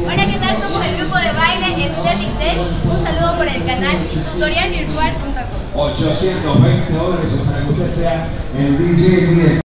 Hola, ¿qué tal? Somos el grupo de baile Aesthetic Dance. Un saludo por el canal tutorialvirtual.com. 820 dólares para que usted sea el DJ.